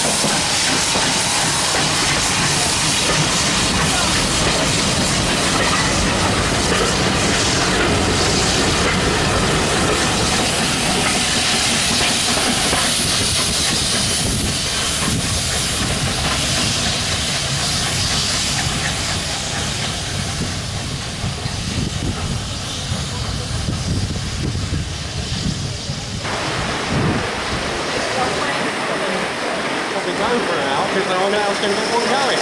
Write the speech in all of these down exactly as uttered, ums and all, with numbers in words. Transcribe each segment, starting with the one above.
Because no one else can get one going.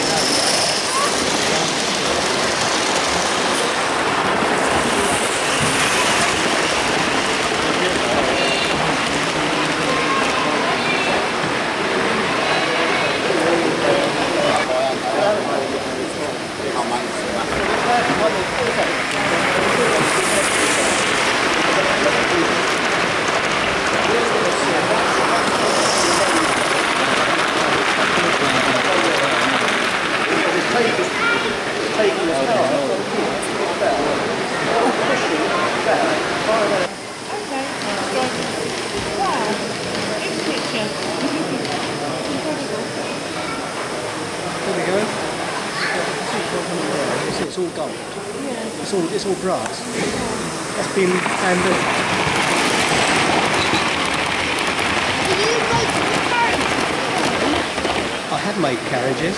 It's all gold. Yeah. It's all it's all brass. That's been bamboo. Did you make the carriages? I have made carriages.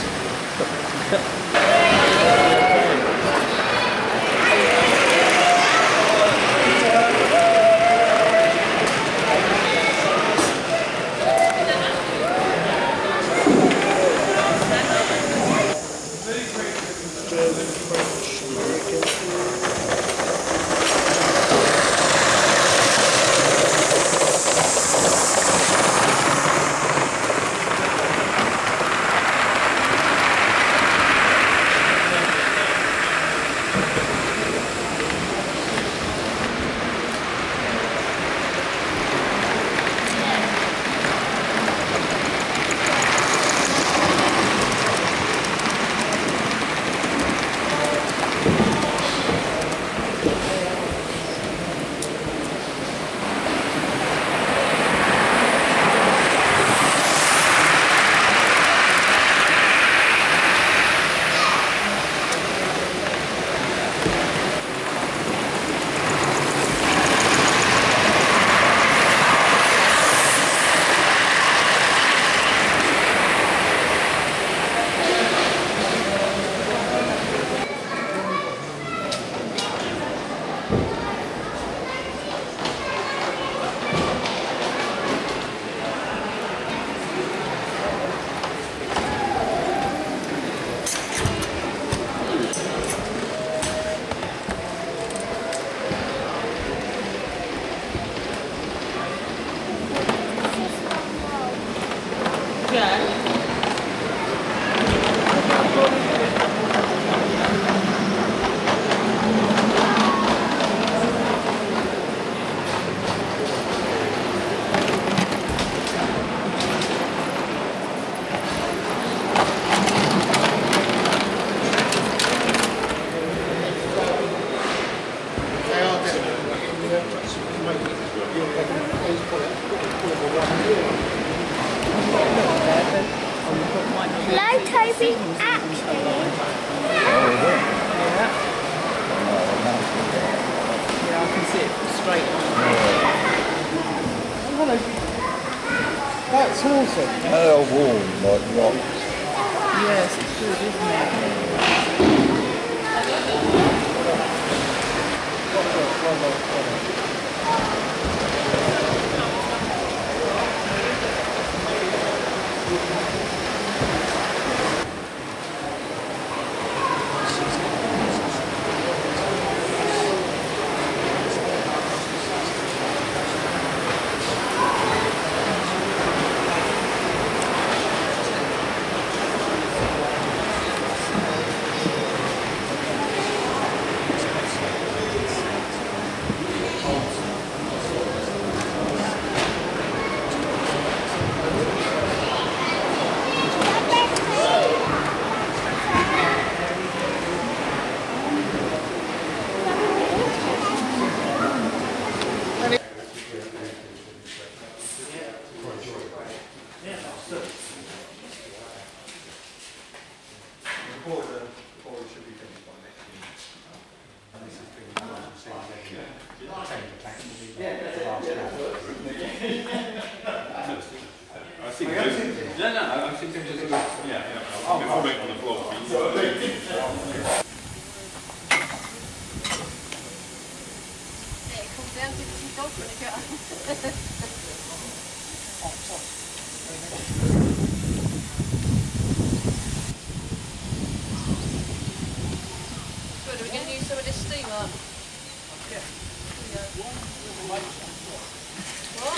Hello, Toby. Actually. Yeah, I can see it straight on. Hello. That's awesome. How warm, like rock. Yes, it's good, isn't it? six inches of yeah, yeah. I'll put it on the floor. It comes down to the dog when it goes. Good, are we going to use some of this steam up? Yeah. What?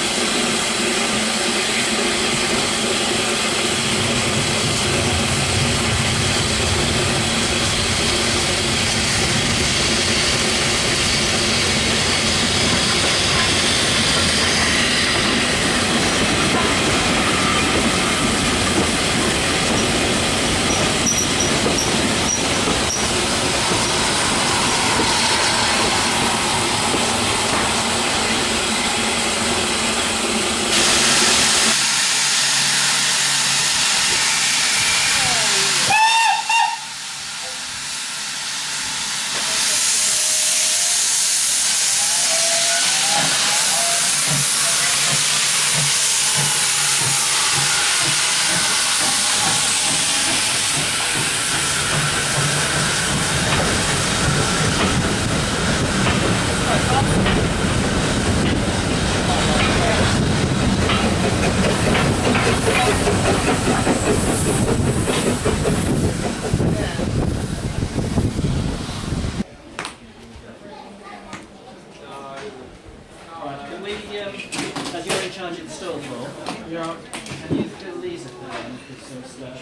Can we, um, have you already charged it still for? Yeah. Can you fill these up then? With some stuff?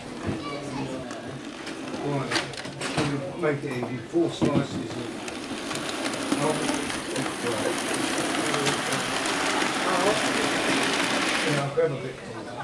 Right, can we make it easy? Four slices of yeah, I'll grab a bit from that.